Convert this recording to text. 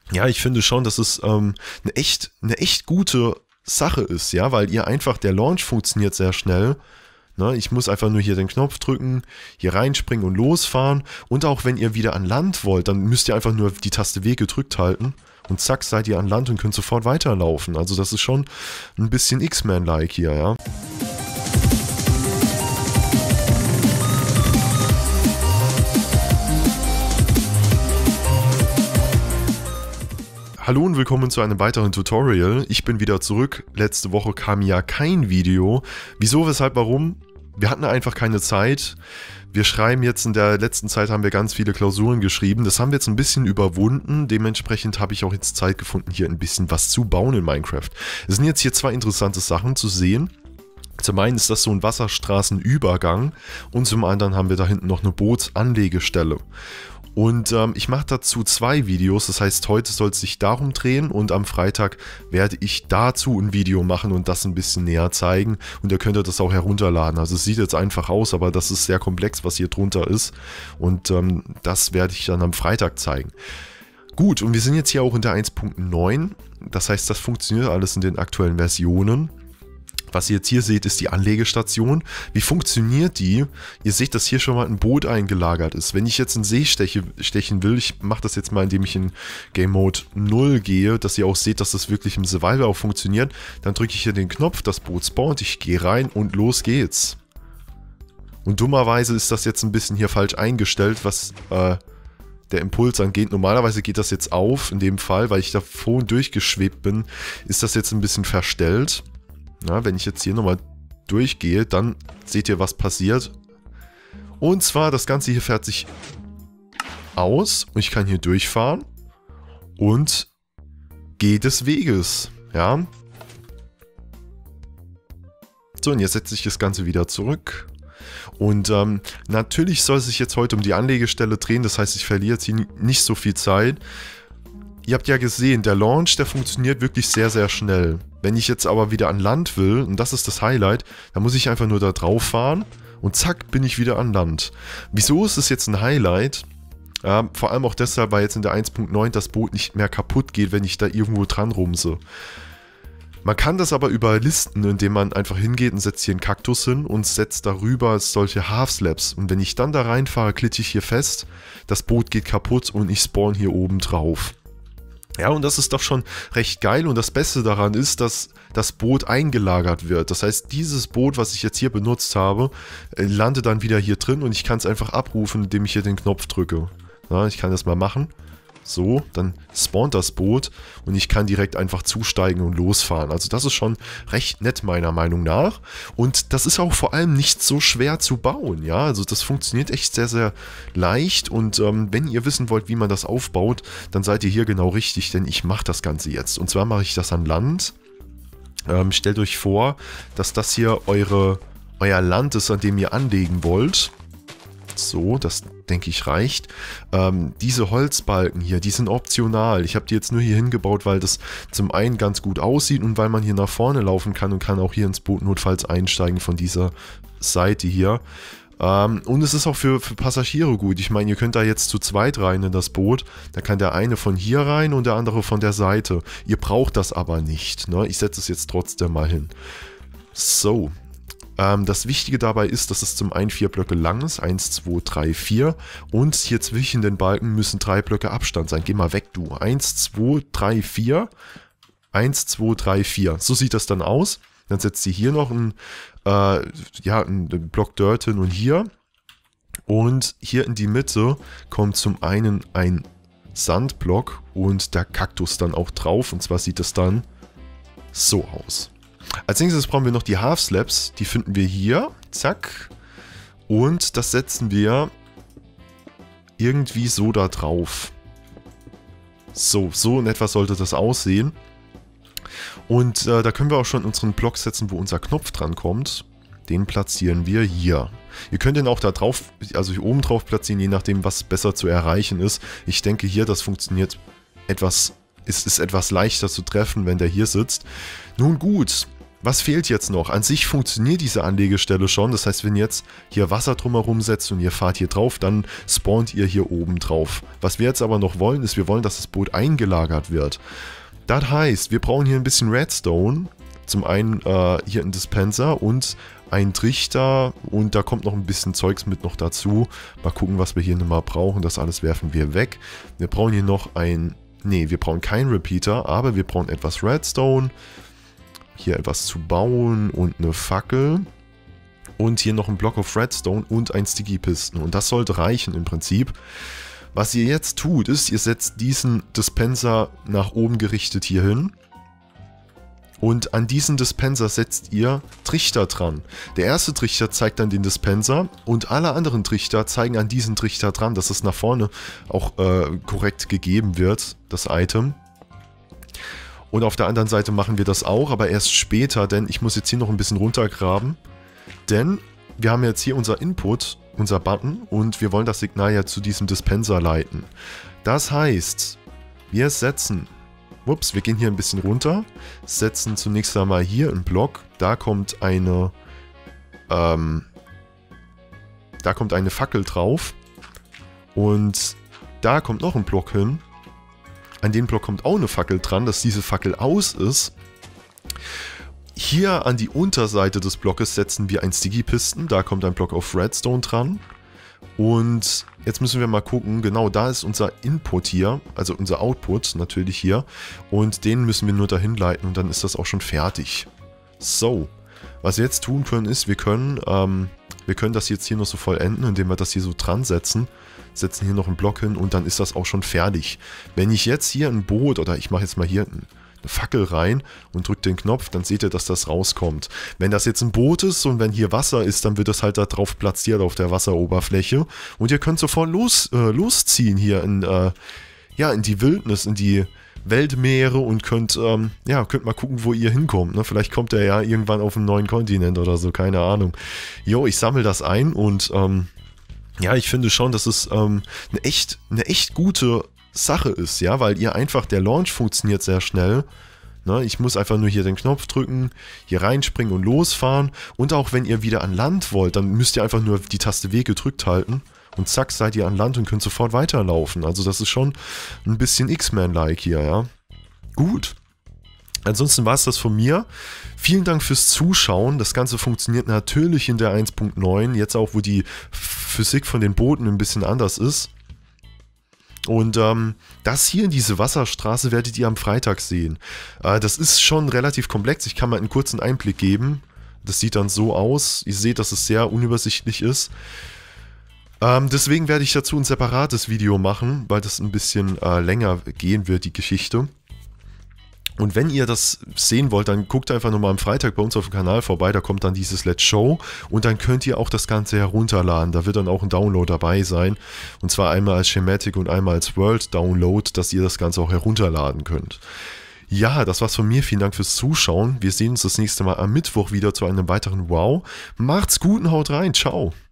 Ja, ich finde schon, dass es eine echt gute Sache ist, ja, weil ihr einfach, der Launch funktioniert sehr schnell. Ne, ich muss einfach nur hier den Knopf drücken, hier reinspringen und losfahren. Und auch wenn ihr wieder an Land wollt, dann müsst ihr einfach nur die Taste W gedrückt halten. Und zack, seid ihr an Land und könnt sofort weiterlaufen. Also das ist schon ein bisschen X-Men-like hier, ja. Hallo und willkommen zu einem weiteren Tutorial. Ich bin wieder zurück. Letzte Woche kam ja kein Video. Wieso, weshalb, warum? Wir hatten einfach keine Zeit. Wir schreiben jetzt, in der letzten Zeit haben wir ganz viele Klausuren geschrieben. Das haben wir jetzt ein bisschen überwunden. Dementsprechend habe ich auch jetzt Zeit gefunden, hier ein bisschen was zu bauen in Minecraft. Es sind jetzt hier zwei interessante Sachen zu sehen. Zum einen ist das so ein Wasserstraßenübergang und zum anderen haben wir da hinten noch eine Bootsanlegestelle. Und ich mache dazu zwei Videos, das heißt, heute soll es sich darum drehen und am Freitag werde ich dazu ein Video machen und das ein bisschen näher zeigen und ihr könnt das auch herunterladen. Also es sieht jetzt einfach aus, aber das ist sehr komplex, was hier drunter ist und das werde ich dann am Freitag zeigen. Gut, und wir sind jetzt hier auch in der 1.9, das heißt, das funktioniert alles in den aktuellen Versionen. Was ihr jetzt hier seht, ist die Anlegestation. Wie funktioniert die? Ihr seht, dass hier schon mal ein Boot eingelagert ist. Wenn ich jetzt einen See stechen will, ich mache das jetzt mal, indem ich in Game Mode 0 gehe, dass ihr auch seht, dass das wirklich im Survival auch funktioniert, dann drücke ich hier den Knopf, das Boot spawnt, ich gehe rein und los geht's. Und dummerweise ist das jetzt ein bisschen hier falsch eingestellt, was der Impuls angeht. Normalerweise geht das jetzt auf, in dem Fall, weil ich da vorhin durchgeschwebt bin, ist das jetzt ein bisschen verstellt. Na, wenn ich jetzt hier nochmal durchgehe, dann seht ihr, was passiert. Und zwar, das Ganze hier fährt sich aus und ich kann hier durchfahren und gehe des Weges. Ja. So, und jetzt setze ich das Ganze wieder zurück. Und natürlich soll es sich jetzt heute um die Anlegestelle drehen, das heißt, ich verliere jetzt hier nicht so viel Zeit. Ihr habt ja gesehen, der Launch, der funktioniert wirklich sehr, sehr schnell. Wenn ich jetzt aber wieder an Land will, und das ist das Highlight, dann muss ich einfach nur da drauf fahren und zack, bin ich wieder an Land. Wieso ist es jetzt ein Highlight? Vor allem auch deshalb, weil jetzt in der 1.9 das Boot nicht mehr kaputt geht, wenn ich da irgendwo dran rumse. Man kann das aber überlisten, indem man einfach hingeht und setzt hier einen Kaktus hin und setzt darüber solche Half-Slabs. Und wenn ich dann da reinfahre, klitte ich hier fest, das Boot geht kaputt und ich spawn hier oben drauf. Ja, und das ist doch schon recht geil und das Beste daran ist, dass das Boot eingelagert wird. Das heißt, dieses Boot, was ich jetzt hier benutzt habe, landet dann wieder hier drin und ich kann es einfach abrufen, indem ich hier den Knopf drücke. Ja, ich kann das mal machen. So, dann spawnt das Boot und ich kann direkt einfach zusteigen und losfahren. Also das ist schon recht nett meiner Meinung nach. Und das ist auch vor allem nicht so schwer zu bauen. Ja, also das funktioniert echt sehr, sehr leicht. Und wenn ihr wissen wollt, wie man das aufbaut, dann seid ihr hier genau richtig, denn ich mache das Ganze jetzt. Und zwar mache ich das an Land. Stellt euch vor, dass das hier euer Land ist, an dem ihr anlegen wollt. So, das denke ich reicht. Diese Holzbalken hier, die sind optional. Ich habe die jetzt nur hier hingebaut, weil das zum einen ganz gut aussieht und weil man hier nach vorne laufen kann und kann auch hier ins Boot notfalls einsteigen von dieser Seite hier. Und es ist auch für Passagiere gut. Ich meine, ihr könnt da jetzt zu zweit rein in das Boot. Da kann der eine von hier rein und der andere von der Seite. Ihr braucht das aber nicht. Ne? Ich setze es jetzt trotzdem mal hin. So. Das Wichtige dabei ist, dass es zum einen 4 Blöcke lang ist, 1, 2, 3, 4 und hier zwischen den Balken müssen 3 Blöcke Abstand sein. Geh mal weg, du. 1, 2, 3, 4, 1, 2, 3, 4. So sieht das dann aus. Dann setzt ihr hier noch einen Block Dirt hin und hier. Und hier in die Mitte kommt zum einen ein Sandblock und der Kaktus dann auch drauf. Und zwar sieht das dann so aus. Als nächstes brauchen wir noch die Half-Slabs, die finden wir hier, zack, und das setzen wir irgendwie so da drauf. So in etwa sollte das aussehen. Und da können wir auch schon unseren Block setzen, wo unser Knopf dran kommt. Den platzieren wir hier. Ihr könnt den auch da drauf, also hier oben drauf platzieren, je nachdem, was besser zu erreichen ist. Ich denke hier, das funktioniert etwas, ist etwas leichter zu treffen, wenn der hier sitzt. Nun gut. Was fehlt jetzt noch? An sich funktioniert diese Anlegestelle schon. Das heißt, wenn ihr jetzt hier Wasser drumherum setzt und ihr fahrt hier drauf, dann spawnt ihr hier oben drauf. Was wir jetzt aber noch wollen, ist, wir wollen, dass das Boot eingelagert wird. Das heißt, wir brauchen hier ein bisschen Redstone. Zum einen hier ein Dispenser und ein Trichter und da kommt noch ein bisschen Zeugs mit noch dazu. Mal gucken, was wir hier nochmal brauchen. Das alles werfen wir weg. Wir brauchen hier noch wir brauchen keinen Repeater, aber wir brauchen etwas Redstone. Hier etwas zu bauen und eine Fackel. Und hier noch ein Block of Redstone und ein Sticky Piston. Und das sollte reichen im Prinzip. Was ihr jetzt tut, ist, ihr setzt diesen Dispenser nach oben gerichtet hier hin. Und an diesen Dispenser setzt ihr Trichter dran. Der erste Trichter zeigt dann den Dispenser und alle anderen Trichter zeigen an diesen Trichter dran, dass es nach vorne auch korrekt gegeben wird, das Item. Und auf der anderen Seite machen wir das auch, aber erst später, denn ich muss jetzt hier noch ein bisschen runtergraben. Denn wir haben jetzt hier unser Input, unser Button und wir wollen das Signal ja zu diesem Dispenser leiten. Das heißt, wir wir gehen hier ein bisschen runter, setzen zunächst einmal hier einen Block, da kommt eine Fackel drauf und da kommt noch ein Block hin. An den Block kommt auch eine Fackel dran, dass diese Fackel aus ist. Hier an die Unterseite des Blockes setzen wir ein Sticky Piston, da kommt ein Block auf Redstone dran. Und jetzt müssen wir mal gucken, genau da ist unser Input hier, also unser Output natürlich hier. Und den müssen wir nur dahin leiten und dann ist das auch schon fertig. So, was wir jetzt tun können ist, wir können das jetzt hier noch so vollenden, indem wir das hier so dran setzen. Setzen hier noch einen Block hin und dann ist das auch schon fertig. Wenn ich jetzt hier ein Boot, oder ich mache jetzt mal hier eine Fackel rein und drücke den Knopf, dann seht ihr, dass das rauskommt. Wenn das jetzt ein Boot ist und wenn hier Wasser ist, dann wird das halt da drauf platziert auf der Wasseroberfläche. Und ihr könnt sofort losziehen hier in die Wildnis, in die Weltmeere und könnt mal gucken, wo ihr hinkommt. Ne? Vielleicht kommt ihr ja irgendwann auf einen neuen Kontinent oder so, keine Ahnung. Jo, ich sammle das ein und ich finde schon, dass es eine echt gute Sache ist, ja, weil der Launch funktioniert sehr schnell. Ne? Ich muss einfach nur hier den Knopf drücken, hier reinspringen und losfahren. Und auch wenn ihr wieder an Land wollt, dann müsst ihr einfach nur die Taste W gedrückt halten. Und zack, seid ihr an Land und könnt sofort weiterlaufen. Also das ist schon ein bisschen X-Men-like hier, ja. Gut. Ansonsten war es das von mir. Vielen Dank fürs Zuschauen. Das Ganze funktioniert natürlich in der 1.9. Jetzt auch, wo die Physik von den Booten ein bisschen anders ist. Und das hier, diese Wasserstraße, werdet ihr am Freitag sehen. Das ist schon relativ komplex. Ich kann mal einen kurzen Einblick geben. Das sieht dann so aus. Ihr seht, dass es sehr unübersichtlich ist. Deswegen werde ich dazu ein separates Video machen, weil das ein bisschen länger gehen wird, die Geschichte. Und wenn ihr das sehen wollt, dann guckt einfach nochmal am Freitag bei uns auf dem Kanal vorbei, da kommt dann dieses Let's Show und dann könnt ihr auch das Ganze herunterladen. Da wird dann auch ein Download dabei sein und zwar einmal als Schematic und einmal als World Download, dass ihr das Ganze auch herunterladen könnt. Ja, das war's von mir. Vielen Dank fürs Zuschauen. Wir sehen uns das nächste Mal am Mittwoch wieder zu einem weiteren Wow. Macht's gut und haut rein. Ciao.